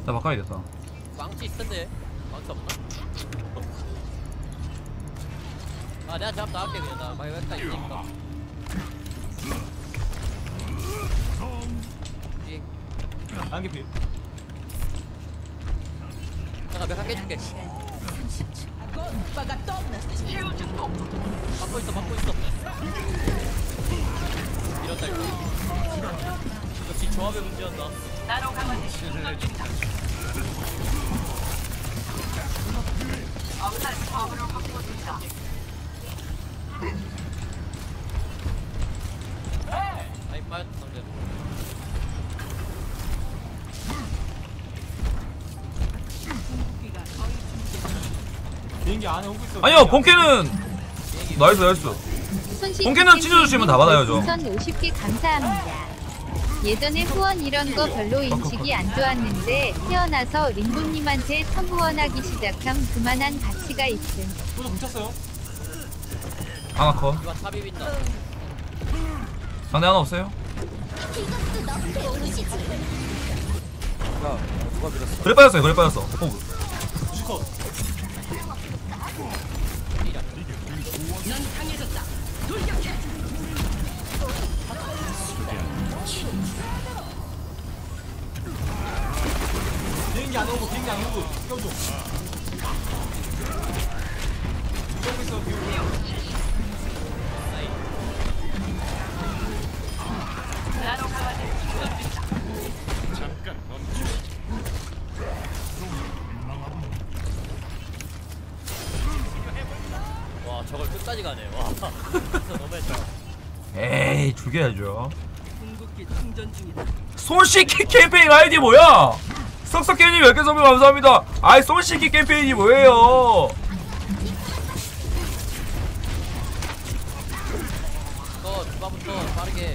나 바꿔야겠다. 망치 있을 텐데. 망치 없나? 아 내가 잡 나갈게 그냥. 나 마이 웹카 있으니까. 안개피. 내가 몇 칸 깨줄게. 막고 있어 막고 있어. 이런다 이거. 역시 조합의 문제였나. 아이 빠졌다 상대. 비행기 안에 오고 있어. 아니요, 본캐는 나이스 나이스. 본캐는 찢어주시면 다 받아요 저. 우선 50개 감사합니다. 예전에 후원 이런 거 별로 인식이 안 좋았는데 태어나서 림보님한테 선후원하기 시작함 그만한 가치가 있음. 또 뭉쳤어요. 하나 컷. 이거 탑이 빈다. 상대 하나 없어요? 누가 밀었어? 그래 빠졌어요. 그래 빠졌어. 호구. 슈커. 비행기 안 오고 비행기 안 오고 껴줘. 껴고 있어 비행기. 와 저걸 끝까지 가네. 와 진짜 너무했다. 에이 죽여야죠. 손씻기 캠페인 아이디 뭐야? 썩썩개님 10개 선물 감사합니다. 아이 손씻기 캠페인이 뭐예요? 또 주바부터 빠르게.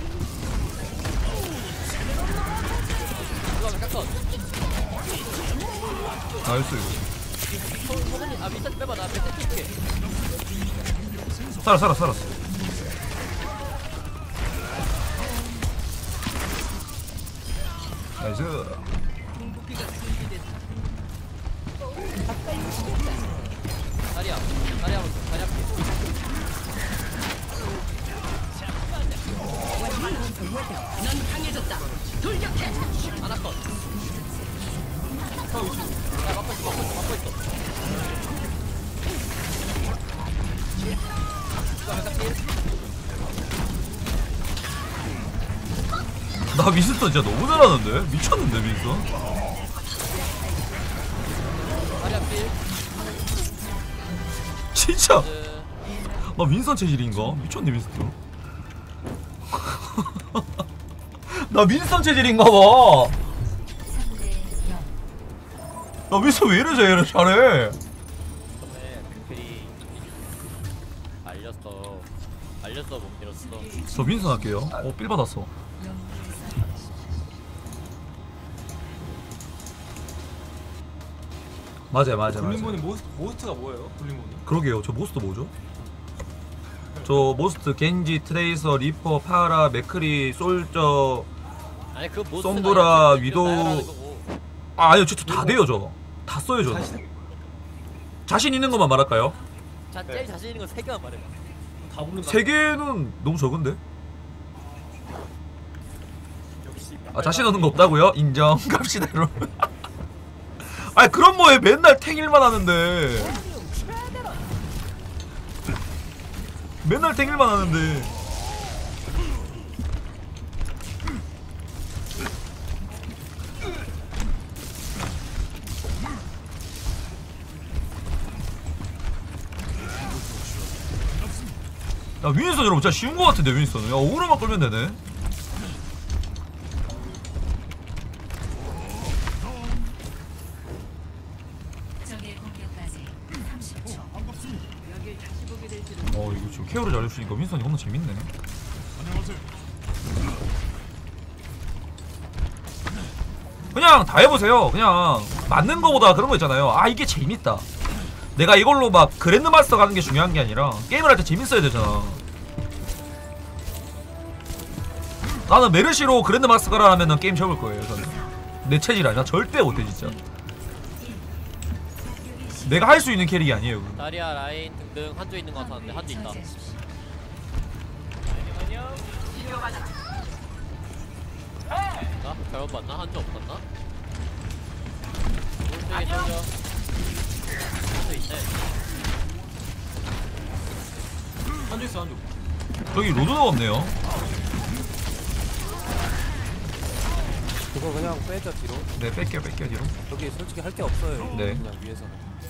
주바 몇 컷? 나이스 이거. 소금이 아 밑에 빼봐 나 밑에 뛸게. 살았어. 나이스. 다리야 다리야 다리야. 하나 컷. 야 막고 있어. 주바 몇 컷? 나 윈스턴 진짜 너무 잘하는데? 미쳤는데 윈스턴? 다리야 필. 진짜 나 윈스턴 체질인가? 미쳤네 윈스턴. 나 윈스턴 체질인가봐. 나 윈스턴 왜 이래 잘해. 처음에 그필이 알렸어 못 밀었어. 저 윈스턴 할게요. 빌 받았어. 맞아요. 블링본이 모스트가 뭐예요? 블링본이? 그러게요. 저 모스트 뭐죠? 저 모스트 겐지, 트레이서, 리퍼, 파라, 맥크리, 솔저. 아니 그 모스트가 솜브라, 아니라 위도우. 나열하는 거고. 아니요, 저 다 돼요 저. 다 써요 저. 자신 있는 것만 말할까요? 제일 자신 있는 거 3개만 말해. 다 부른다. 3개는 너무 적은데? 역시. 아 자신 없는 거 없다고요? 인정. 갑시다 여러분. 아니 그럼 뭐해 맨날 탱일만 하는데. 맨날 탱일만 하는데. 야 윈스턴 여러분 진짜 쉬운 거 같은데 윈스턴은. 야 오그로만 끌면 되네. 이거 지금 케어를 잘해주니까 윈스턴이 겁나 재밌네. 그냥 다 해보세요. 그냥 맞는 거보다 그런 거 있잖아요. 아 이게 재밌다. 내가 이걸로 막 그랜드마스터 가는 게 중요한 게 아니라 게임을 할 때 재밌어야 되잖아. 나는 메르시로 그랜드마스터 가라 하면은 게임 접을 거예요 저는. 내 체질 아니야. 절대 못해 진짜. 내가 할 수 있는 캐릭이 아니에요. 그거. 다리아 라인 등등 한조 있는 거 같았는데 한조 있다. 나 잘못 봤나? 한조 없었나? 오른쪽에 soldier. 한조 있네. 한조 있어 한조. 저기 로드가 없네요. 그거 그냥 빼자 뒤로. 네, 뺄게요 뒤로. 여기 솔직히 할 게 없어요. 네. 그냥 위에서는.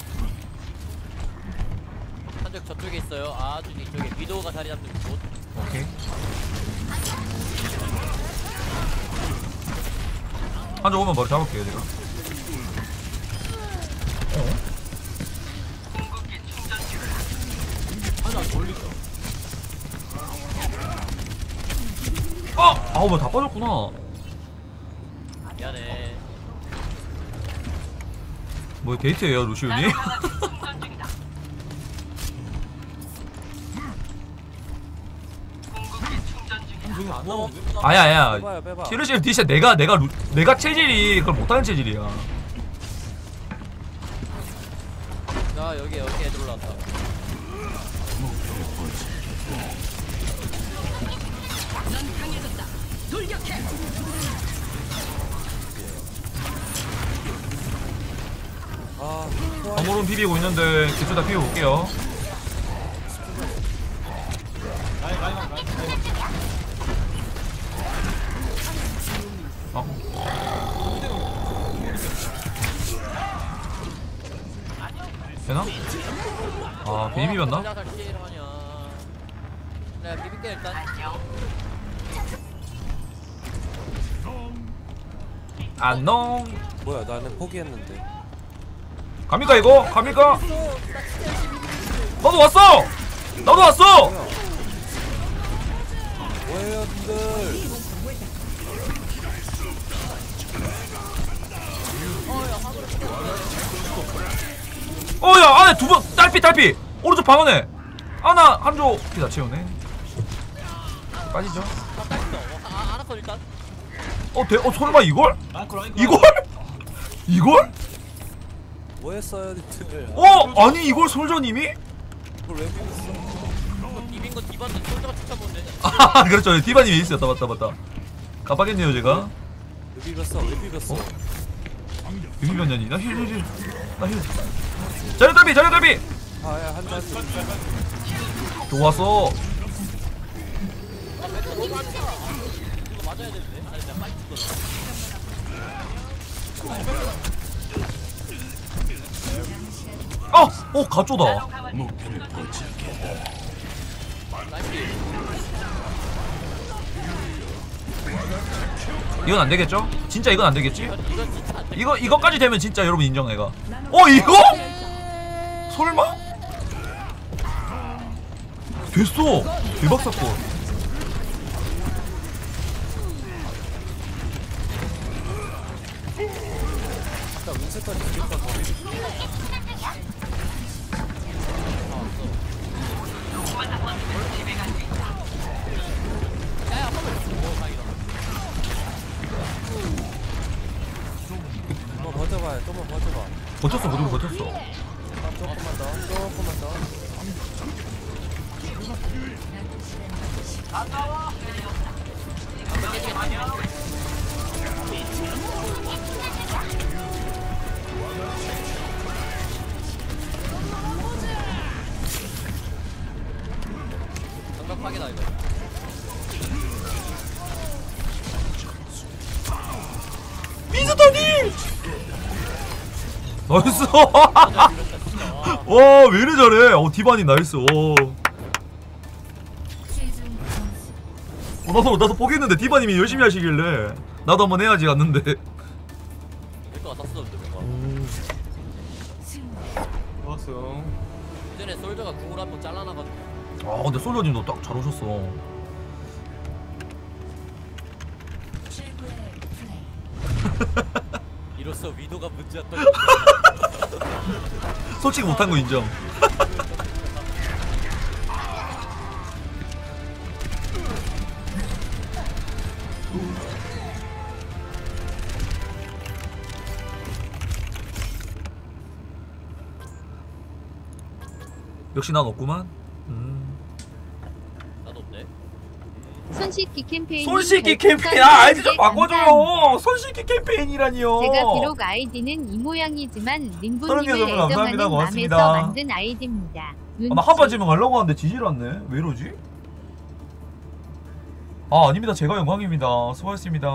한조 저쪽에 있어요. 아주 뒤쪽에 위도우가 자리 잡는 곳. 오케이. 한쪽 오면 머리 잡을게요 제가. 한조 아직 멀리 있어. 아우 뭐다 빠졌구나. 미안해. 뭐 데이트예요 루시온이? 한조 안 나오는데? 아야 빼봐요 빼봐. 키르시를 디시 내가 체질이 그걸 못하는 체질이야. 자 여기 애들 올라왔다. 아 소환. 아무런 비비고 있는데 기초 다 비워볼게요. 라인. 되나? 아 괜히 비볐나? 내가 비빌게 일단. 안녕. 뭐야 나는 포기했는데. 갑니까 이거? 갑니까? 나도 왔어! 나도 왔어! 뭐예요 님들. 어야 안에 두 번 딸피 오른쪽 방 안에 하나 한조 피다 채우네. 빠지죠. 알았어 일단. 설마 이걸? 라인 이걸? 뭐 했어요 님들. 아니 이걸 솔저님이? 그걸 왜 비웠어? 비빈 거 디바는 솔저가 추천본데. 아 그렇죠 디바님이 있었다 맞다 깜빡했네요 제가. 왜 비볐어? 왜 비볐어? 비비면연이 나힐 자료 달비 아야 한잔. 좋았어. 이거 맞아야 되는데. 아니 내가 빨리 죽었어. 가쪼다. 이건 안 되겠죠? 진짜 이건 안 되겠지? 이건 진짜 안 돼. 이거까지 되면 진짜 여러분 인정 내가. 이거? 설마? 됐어. 대박 사건. 아까 윈스턴이 비겼다 더 좀만 버텨봐요. 좀만 버텨봐. 버텼어. 조금만 더. 장벽파괴다 이거. 미스터님! 나이스! 와, 왜 이래 잘해? 디바님 나이스. 나도 포기했는데 디바님이 열심히 하시길래 나도 한번 해야지 갔는데. 될거 같았었는데 뭔가. 좋았어. 예전에 솔저가 궁을 한번 잘라놔가지고. 근데 솔저님도 딱 잘 오셨어. 이로써 위도가 문제였던. 솔직히 못한 거 인정. 역시 난 없구만. 나도 없네. 손 씻기 캠페인. 손 씻기 캠페인. 아, 아이디 좀 바꿔줘요. 손 씻기 캠페인이라니요. 제가 비록 아이디는 이 모양이지만 림부님을 서른 개 선물 감사합니다. 애정하는 고맙습니다. 마음에서 만든 아이디입니다. 아, 나 한바지면 가려고 하는데 지질 않네. 왜 이러지? 아, 아닙니다. 제가 영광입니다. 수고하셨습니다.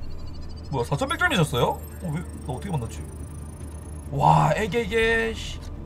뭐야, 4100점이셨어요? 왜? 나 어떻게 만났지? 와, 에게게. 씨.